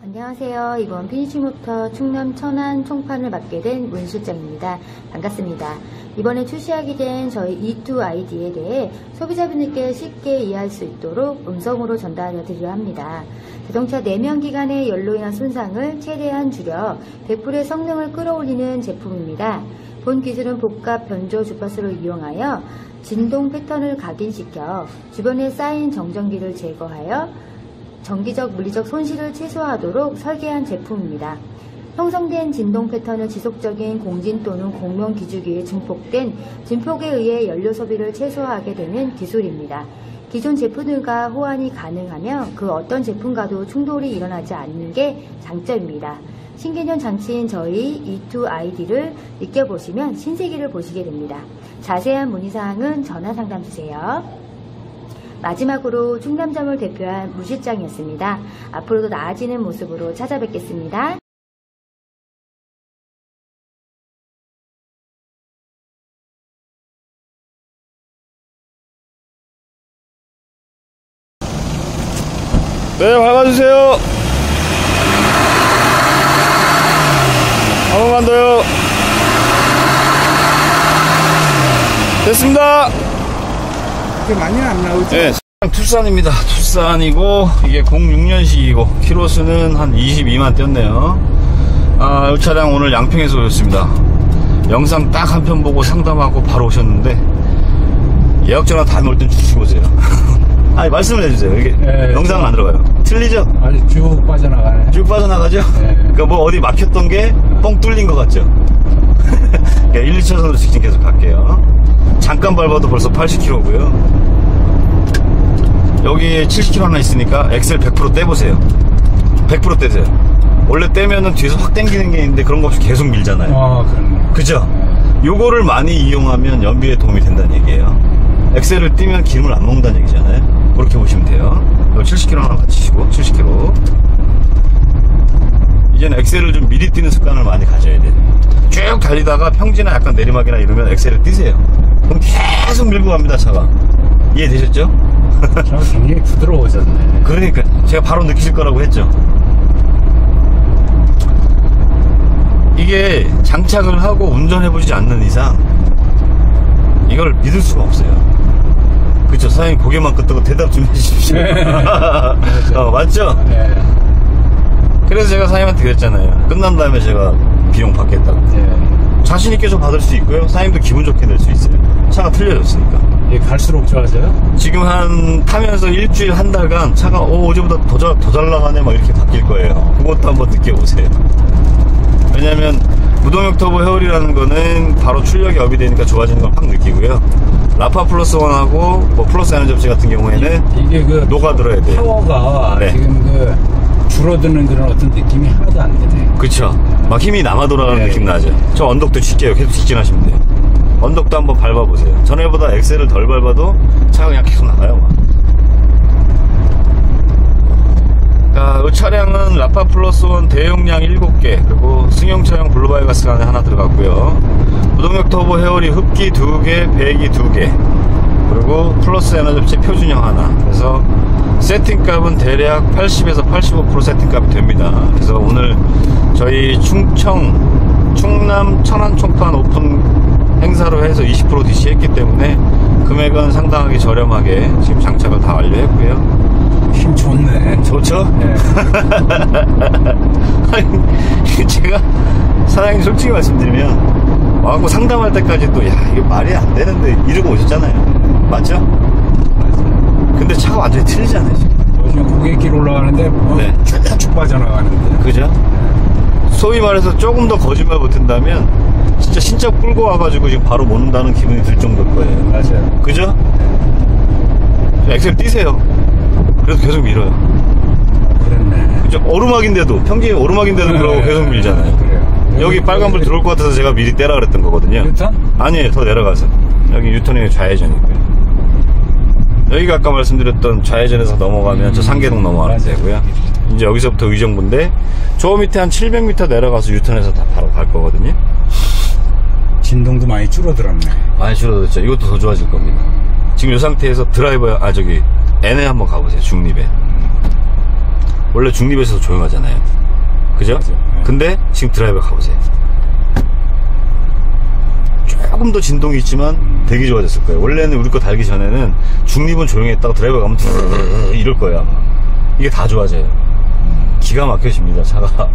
안녕하세요. 이번 피니쉬모터 충남 천안 총판을 맡게 된 문 실장입니다. 반갑습니다. 이번에 출시하게 된 저희 E2ID에 대해 소비자분들께 쉽게 이해할 수 있도록 음성으로 전달해 드리려 합니다. 자동차 내면기관의 열로 인한 손상을 최대한 줄여 100%의 성능을 끌어올리는 제품입니다. 본 기술은 복합 변조 주파수를 이용하여 진동 패턴을 각인시켜 주변에 쌓인 정전기를 제거하여 전기적, 물리적 손실을 최소화하도록 설계한 제품입니다. 형성된 진동 패턴은 지속적인 공진 또는 공명 기주기에 증폭된 진폭에 의해 연료 소비를 최소화하게 되는 기술입니다. 기존 제품들과 호환이 가능하며 그 어떤 제품과도 충돌이 일어나지 않는 게 장점입니다. 신개념 장치인 저희 E2ID를 느껴보시면 신세계를 보시게 됩니다. 자세한 문의사항은 전화 상담 주세요. 마지막으로 충남점을 대표한 무 실장이었습니다. 앞으로도 나아지는 모습으로 찾아뵙겠습니다. 네, 밟아주세요. 한 번만 더요. 됐습니다. 그렇게 많이는 안 나오죠? 네, 투싼입니다. 투싼이고 이게 06년식이고 키로수는 한 22만 뛰었네요. 이 차량 오늘 양평에서 오셨습니다. 영상 딱 한 편 보고 상담하고 바로 오셨는데 예약 전화 다음에 올 땐 주시고 오세요. 아니, 말씀을 해주세요. 이게 네, 영상은 안 들어가요. 틀리죠? 아니, 쭉 빠져나가네. 쭉 빠져나가죠? 네. 그러니까 뭐 어디 막혔던 게 뻥 뚫린 것 같죠? 1, 2차선으로 직진 계속 갈게요. 잠깐 밟아도 벌써 80km고요. 여기 70km 하나 있으니까 엑셀 100% 떼보세요. 100% 떼세요. 원래 떼면은 뒤에서 확 당기는 게 있는데 그런 거 없이 계속 밀잖아요. 아, 그렇네. 그죠? 요거를 많이 이용하면 연비에 도움이 된다는 얘기예요. 엑셀을 띄면 기름을 안 먹는다는 얘기잖아요. 그렇게 보시면 돼요. 70km 하나 같이시고 70km. 이제는 엑셀을 좀 미리 뛰는 습관을 많이 가져야 돼요. 쭉 달리다가 평지나 약간 내리막이나 이러면 엑셀을 띄세요. 그럼 계속 밀고 갑니다, 차가. 이해되셨죠? 저 굉장히 부드러워졌네. 그러니까 제가 바로 느끼실 거라고 했죠. 이게 장착을 하고 운전해보지 않는 이상 이걸 믿을 수가 없어요. 그쵸? 사장님 고개만 끄덕고 대답 좀 해주십시오. 네. 맞죠? 네. 그래서 제가 사장님한테 그랬잖아요. 끝난 다음에 제가 비용 받겠다고. 네. 자신있게 좀 받을 수 있고요. 사장님도 기분 좋게 낼 수 있어요. 차가 틀려졌으니까. 이게 갈수록 좋아져요? 지금 한 타면서 일주일 한 달간 차가 어제보다 더 잘 나가네 막 이렇게 바뀔 거예요. 그것도 한번 느껴보세요. 왜냐면 무동력 터보 헤어리라는 거는 바로 출력이 업이 되니까 좋아지는 걸 확 느끼고요. 라파 플러스 1하고 뭐 플러스 에너지 업체 같은 경우에는 이게 그 녹아들어야 돼요. 파워가 네. 지금 그 줄어드는 그런 어떤 느낌이 하나도 안 드네. 그쵸? 막 힘이 남아 돌아가는 네. 느낌 나죠? 저 언덕도 짙게요. 계속 직진하시면 돼요. 언덕도 한번 밟아보세요. 전에보다 엑셀을 덜 밟아도 차가 그냥 계속 나가요. 자, 이 차량은 라파 플러스 1 대용량 7개, 그리고 승용차용 블루바이가스가 안에 하나 들어갔고요. 무동력 터보 헤어리 흡기 2개, 배기 2개, 그리고 플러스 에너지 업체 표준형 하나. 그래서 세팅값은 대략 80에서 85% 세팅값이 됩니다. 그래서 오늘 저희 충남 천안 총판 오픈 행사로 해서 20% DC 했기 때문에 금액은 상당하게 저렴하게 지금 장착을 다 완료했고요. 힘 좋네. 좋죠? 네. 아니, 제가 사장님 솔직히 말씀드리면 와갖고 상담할 때까지 또 야 이거 말이 안 되는데 이러고 오셨잖아요. 맞죠? 맞아요. 근데 차가 완전히 틀리잖아요 지금. 요즘 고객길 올라가는데 네. 쭉쭉 빠져나가는데. 그죠? 소위 말해서 조금 더 거짓말 못한다면 진짜 신짝 끌고 와가지고 지금 바로 못 온다는 기분이 들 정도일 거예요. 맞아요. 그죠? 엑셀 띄세요. 그래서 계속 밀어요. 그랬네. 그죠? 오르막인데도, 평지 오르막인데도 그러고 계속 밀잖아요. 그래요. 여기 빨간불 들어올 것 같아서 제가 미리 떼라 그랬던 거거든요. 유턴? 아니에요. 더 내려가서. 여기 유턴이 좌회전이고요. 여기가 아까 말씀드렸던 좌회전에서 넘어가면 저 상계동 넘어가는 데고요. 이제 여기서부터 의정부인데 저 밑에 한 700m 내려가서 유턴해서 다 바로 갈 거거든요. 진동도 많이 줄어들었네. 많이 줄어들었죠. 이것도 더 좋아질 겁니다. 지금 이 상태에서 드라이버, 저기 N에 한번 가보세요. 중립에. 원래 중립에서 조용하잖아요. 그죠? 맞아요. 네. 근데 지금 드라이버 가보세요. 조금 더 진동이 있지만 되게 좋아졌을 거예요. 원래는 우리 거 달기 전에는 중립은 조용히 했다가 드라이버 가면 이럴 거예요 아마. 이게 다 좋아져요. 기가 막혀집니다 차가.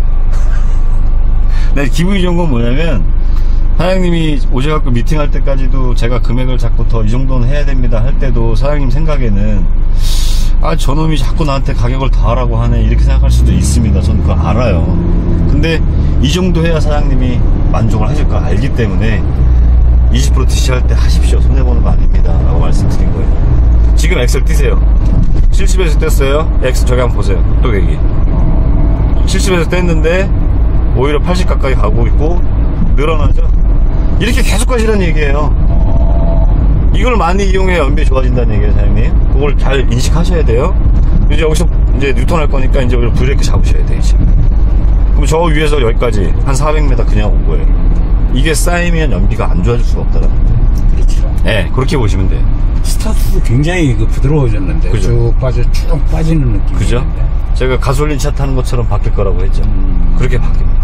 근데 기분이 좋은 건 뭐냐면 사장님이 오셔갖고 미팅할 때까지도 제가 금액을 자꾸 더 이 정도는 해야 됩니다 할 때도 사장님 생각에는 아 저놈이 자꾸 나한테 가격을 더 하라고 하네 이렇게 생각할 수도 있습니다. 저는 그거 알아요. 근데 이 정도 해야 사장님이 만족을 하실 거 알기 때문에 20% DC할 때 하십시오. 손해보는 거 아닙니다 라고 말씀드린 거예요. 지금 엑셀 띄세요. 70에서 뗐어요. X 저기 한번 보세요. 또 얘기 70에서 뗐는데 오히려 80 가까이 가고 있고 늘어나죠. 이렇게 계속 가시라는 얘기예요. 이걸 많이 이용해야 연비 좋아진다는 얘기예요 사장님. 그걸 잘 인식하셔야 돼요. 이제 여기서 이제 뉴턴 할 거니까 이제 브레이크 잡으셔야 돼 이제. 그럼 저 위에서 여기까지 한 400m 그냥 온 거예요. 이게 쌓이면 연비가 안 좋아질 수가 없다는 거예요. 그렇죠. 네, 그렇게 보시면 돼요. 스타트도 굉장히 부드러워졌는데 그죠. 쭉 빠지는 느낌. 그죠? 제가 가솔린 차 타는 것처럼 바뀔 거라고 했죠. 그렇게 바뀝니다.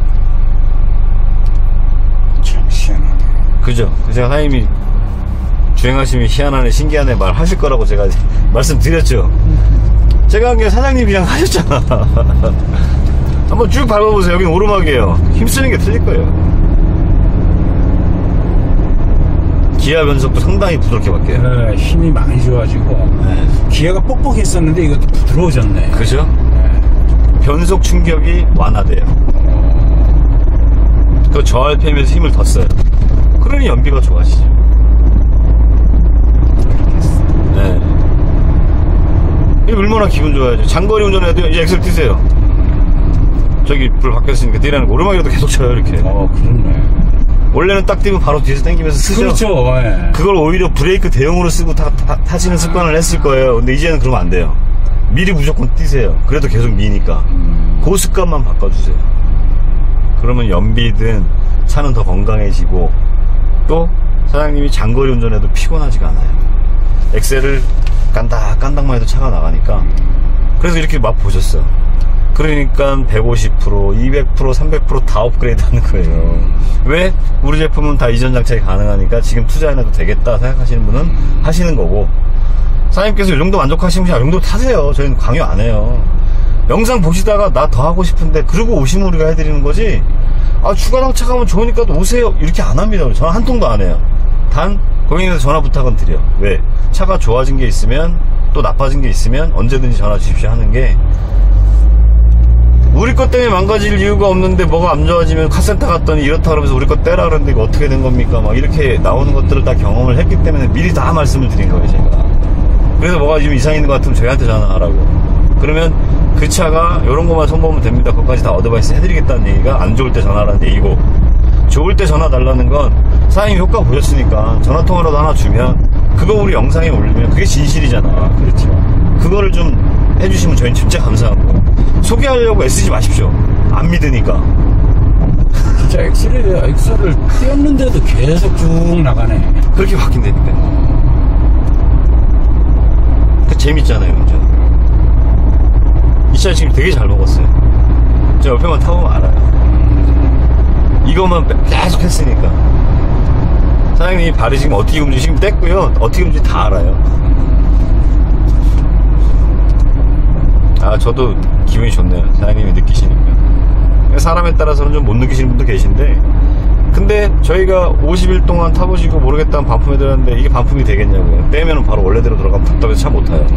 참 희한하네. 그죠? 제가 사장님이 주행하시면 희한하네 신기하네 말 하실 거라고 제가 말씀드렸죠. 제가 한 게 사장님이 그냥 하셨잖아. 한번 쭉 밟아보세요. 여기는 오르막이에요. 힘쓰는 게 틀릴 거예요. 기아 변속도 상당히 부드럽게 바뀌어요. 네, 힘이 많이 좋아지고 네. 기아가 뻑뻑했었는데 이것도 부드러워졌네. 그죠? 네. 변속 충격이 완화돼요. 그 저RPM에서 힘을 더 써요. 그러니 연비가 좋아지죠. 네. 이게 얼마나 기분 좋아야죠. 장거리 운전해도 이제 엑셀 뛰세요. 저기 불 바뀌었으니까 뛰라는 거. 오르막이라도 계속 쳐요 이렇게. 그렇네. 원래는 딱 뛰면 바로 뒤에서 당기면서 쓰죠. 그렇죠. 네. 그걸 오히려 브레이크 대용으로 쓰고 타시는 습관을 했을 거예요. 근데 이제는 그러면 안 돼요. 미리 무조건 뛰세요. 그래도 계속 미니까. 그 습관만 바꿔주세요. 그러면 연비든 차는 더 건강해지고 또 사장님이 장거리 운전해도 피곤하지가 않아요. 엑셀을 깐닥깐닥만 해도 차가 나가니까. 그래서 이렇게 맛 보셨어요. 그러니까 150%, 200%, 300% 다 업그레이드 하는 거예요. 왜? 우리 제품은 다 이전 장착이 가능하니까 지금 투자 안 해도 되겠다 생각하시는 분은 하시는 거고, 사장님께서 이 정도 만족하시면 이 정도 타세요. 저희는 강요 안 해요. 영상 보시다가 나 더 하고 싶은데 그러고 오시면 우리가 해드리는 거지, 아 추가 장착하면 좋으니까 또 오세요 이렇게 안 합니다. 전화 한 통도 안 해요. 단 고객님한테 전화 부탁은 드려. 왜? 차가 좋아진 게 있으면 또 나빠진 게 있으면 언제든지 전화 주십시오 하는 게, 우리 것 때문에 망가질 이유가 없는데 뭐가 안 좋아지면 카센터 갔더니 이렇다 그러면서 우리 것 떼라 그러는데 이거 어떻게 된 겁니까? 막 이렇게 나오는 것들을 다 경험을 했기 때문에 미리 다 말씀을 드린 거예요 제가. 그래서 뭐가 좀 이상 있는 것 같으면 저희한테 전화하라고. 그러면 그 차가 이런 것만 손보면 됩니다. 그것까지 다 어드바이스 해드리겠다는 얘기가 안 좋을 때 전화라는 얘기고, 좋을 때 전화 달라는 건 사장님 효과 보셨으니까 전화통화라도 하나 주면 그거 우리 영상에 올리면 그게 진실이잖아요. 그렇죠. 그거를 좀 해주시면 저희는 진짜 감사한 거예요. 소개하려고 애쓰지 마십시오. 안 믿으니까. 진짜 엑셀을 떼었는데도 계속 쭉 나가네. 그렇게 바뀐다니까요. 그 재밌잖아요 운전. 이 차 지금 되게 잘 먹었어요. 제가 옆에만 타보면 알아요. 이것만 계속 했으니까. 사장님이 발이 지금 어떻게 움직이시면 뗐고요, 어떻게 움직이는지 다 알아요. 아 저도 기분이 좋네요. 사장님이 느끼시니까. 사람에 따라서는 좀 못 느끼시는 분도 계신데, 근데 저희가 50일 동안 타보시고 모르겠다는 반품해 드렸는데 이게 반품이 되겠냐고요. 떼면은 바로 원래대로 들어가면 답답해서 차 못 타요.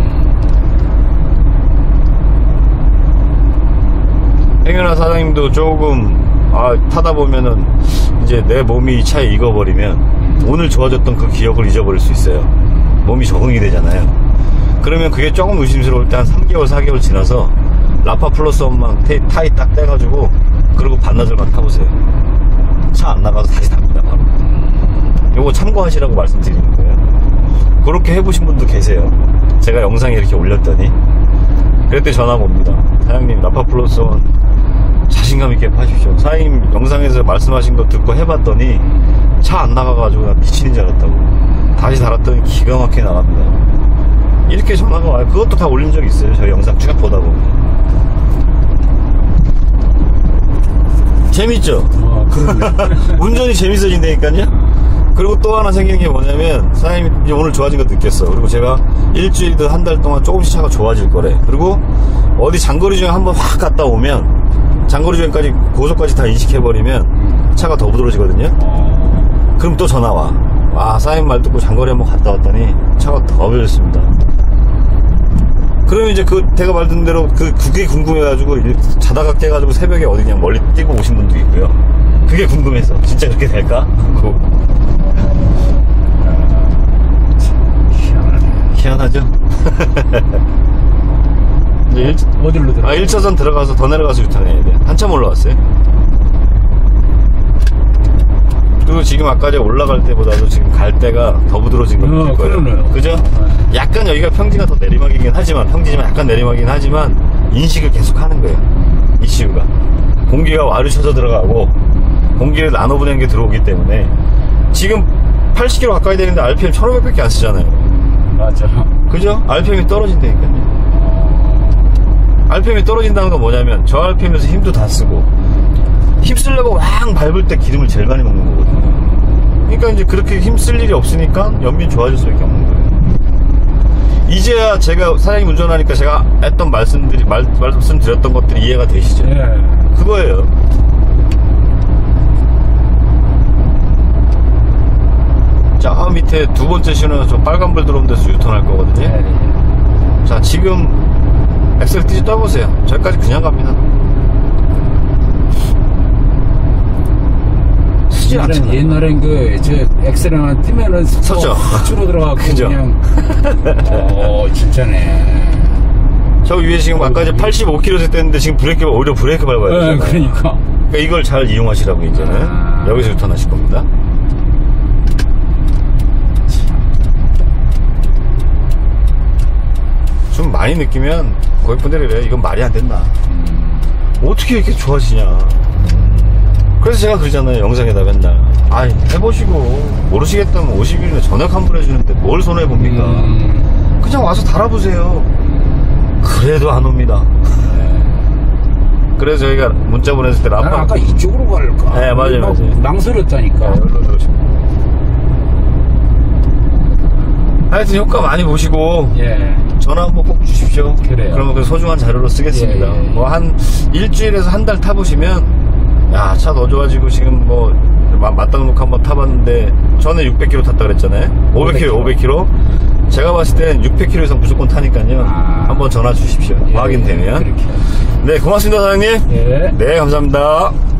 행여나 사장님도 조금 타다 보면은 이제 내 몸이 이 차에 익어버리면 오늘 좋아졌던 그 기억을 잊어버릴 수 있어요. 몸이 적응이 되잖아요. 그러면 그게 조금 의심스러울 때 한 3개월 4개월 지나서 라파 플러스 원만 타이 딱 떼가지고 그리고 반나절만 타보세요. 차 안 나가서 다시 답니다 바로. 요거 참고하시라고 말씀드리는 거예요. 그렇게 해보신 분도 계세요. 제가 영상에 이렇게 올렸더니 그랬더니 전화가 옵니다. 사장님 라파 플러스 원 자신감 있게 파십시오. 사장님 영상에서 말씀하신 거 듣고 해봤더니 차 안 나가가지고 나 미친인 줄 알았다고. 다시 달았더니 기가 막히게 나갑니다. 이렇게 전화가 와요. 그것도 다 올린 적이 있어요. 저희 영상 쭉 보다 보면. 재밌죠? 그러네. 운전이 재밌어진다니까요. 그리고 또 하나 생긴 게 뭐냐면 사장님이 이제 오늘 좋아진 거 느꼈어. 그리고 제가 일주일든 한 달 동안 조금씩 차가 좋아질 거래. 그리고 어디 장거리 중에 한번 확 갔다 오면 장거리 중에까지 고속까지 다 인식해버리면 차가 더 부드러워지거든요. 그럼 또 전화 와. 와, 사장님 말 듣고 장거리 한번 갔다 왔더니 차가 더 부드러졌습니다. 그러면 이제 제가 말든 대로 그게 궁금해가지고 자다가 깨가지고 새벽에 어디 그냥 멀리 뛰고 오신 분도 있고요. 그게 궁금해서 진짜 그렇게 될까? 희한하죠? 이제 어디로 들어가? 1차선 들어가서 더 내려가서 유턴해야 돼. 한참 올라왔어요. 그리고 지금 아까 전에 올라갈 때보다도 지금 갈 때가 더 부드러워진 거 같을 거예요. 그러네요. 그죠? 약간 여기가 평지가 더 내리막이긴 하지만, 평지지만 약간 내리막이긴 하지만, 인식을 계속 하는 거예요. ECU가. 공기가 와류 쳐져 들어가고, 공기를 나눠 보내는 게 들어오기 때문에, 지금 80km 가까이 되는데 RPM 1500밖에 안 쓰잖아요. 맞아. 그죠? RPM이 떨어진다니까요. RPM이 떨어진다는 건 뭐냐면, 저 RPM에서 힘도 다 쓰고, 힘쓰려고 왕 밟을 때 기름을 제일 많이 먹는 거거든요. 그러니까 이제 그렇게 힘쓸 일이 없으니까 연비는 좋아질 수밖에 없는 거예요. 이제야 제가 사장님 운전하니까 제가 했던 말씀드렸던 것들이 이해가 되시죠? 예. 그거예요. 저 밑에 두 번째 신호에서 저 빨간불 들어온 데서 유턴할 거거든요. 자, 지금 엑셀 띠지 떠보세요. 저기까지 그냥 갑니다. 쓰진 않잖아요. 옛날엔 저 엑셀만 뜨면은 섰죠. 줄어 들어가고 그죠. 그냥. 진짜네. 저 위에 지금 아까 이제 85km 됐는데 지금 오히려 브레이크 밟아야 되잖아요. 그러니까. 그러니까 이걸 잘 이용하시라고 이제는 여기서 유턴하실 겁니다. 좀 많이 느끼면 고객분들이 그래요. 이건 말이 안 된다. 어떻게 이렇게 좋아지냐. 그래서 제가 그러잖아요. 영상에다 맨날. 아이, 해보시고 모르시겠다면 50일에 전액 환불해주는데 뭘 손해봅니까? 그냥 와서 달아보세요. 그래도 안 옵니다. 그래서 저희가 문자 보냈을 때 난 라파. 아까 이쪽으로 갈까? 네, 맞아요, 맞아요. 망설였다니까. 여기로 들어오시면. 하여튼 효과 많이 보시고 예. 전화 한번 꼭 주십시오. 그래요. 그러면 그 소중한 자료로 쓰겠습니다. 예, 예. 뭐 한 일주일에서 한 달 타보시면 야, 차 더 좋아지고 지금 뭐 맞다놓고 한번 타봤는데 전에 600km 탔다 그랬잖아요. 500km. 제가 봤을 땐 600km 이상 무조건 타니까요. 한번 전화 주십시오. 예, 확인되면. 그렇게. 네, 고맙습니다, 사장님. 예. 네, 감사합니다.